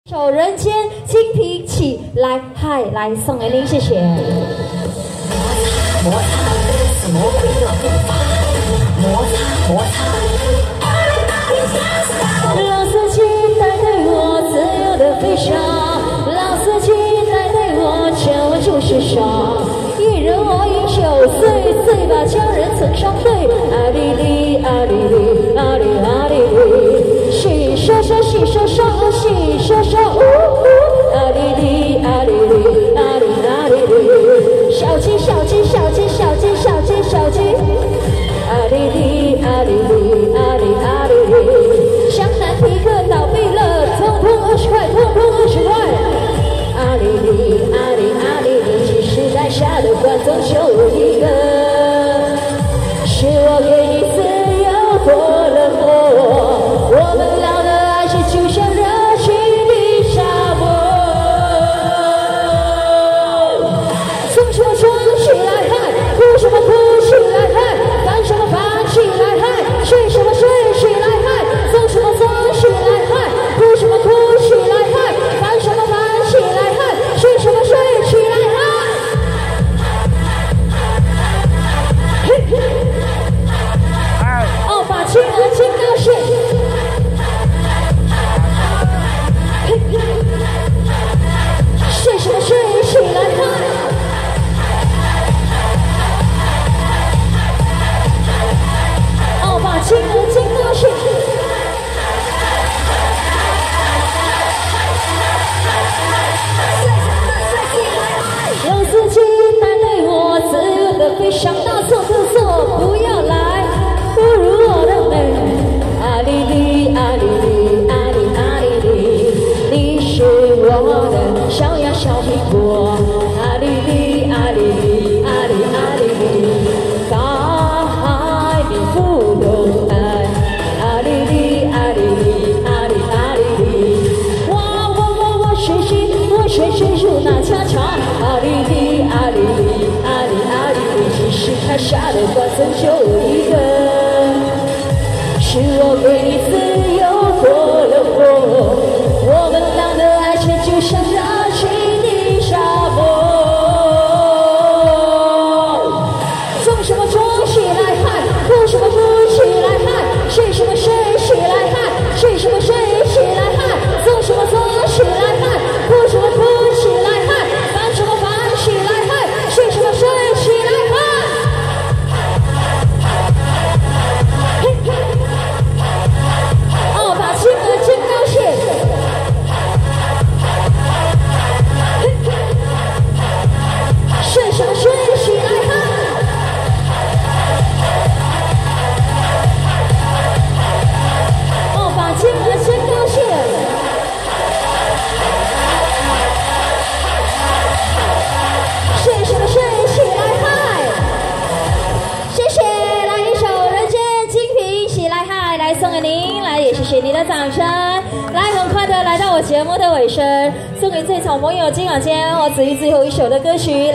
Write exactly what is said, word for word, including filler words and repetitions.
手人间精疲起来，嗨，来送给您，谢谢。摩擦摩擦，是魔鬼的步伐。摩擦摩擦，让四季带给我自由的飞翔，让四季带给我救助世上。一人我饮酒醉，醉把佳人曾伤对。阿里里阿里里阿里阿里里，细说说细说说细说说，呜呜，阿里里阿里里阿里阿里里，小鸡小鸡小鸡小鸡小鸡小鸡，阿里里阿里里阿里阿里里，湘南皮革倒闭了，通通二十块，通通二十块。阿里里阿里阿里里，其实台下的观众就我一个，是我给你自由过了火，我们俩的爱情就像热情的沙漠。从什么装起来嗨，哭什么哭起来嗨，烦什么烦起来嗨，睡什么睡起来嗨，从什么装起来嗨，哭什么哭起来嗨，烦什么烦起来嗨，睡什么睡起来嗨。嘿嘿，哦，把青和青高兴。嘿嘿，睡什么睡起来嗨。哦，把青和青高兴。让四季带给我自由的飞翔，大错特错不要来侮辱我的美。阿里里阿里里阿里阿里里，你是我的小呀小苹果。阿里里阿里里阿里阿里里，大海你不懂爱。阿里里阿里里阿里阿里里，我我我我谁谁我谁谁入那恰恰。阿里里阿里里阿里阿里里，其实台下的观众就我一个，是我给你自由过了火，我们俩的爱情就像热情的沙漠。装什么装起来嗨，哭什么哭起来嗨，睡什么睡起来嗨，睡什么睡起来嗨，做什么做起来嗨，哭什么哭起来嗨，烦什么烦起来嗨，睡什么睡起来嗨。嘿嘿，哦，把青和青高兴。嘿嘿，睡什么睡起来嗨。哦，把青和青高兴。睡什么睡起来嗨。谢谢，来一首《人间精疲起来嗨》来送给您，来也谢谢你的掌声。来，很快的来到我节目的尾声，送给最草盟友今晚间我子瑜最后一首的歌曲。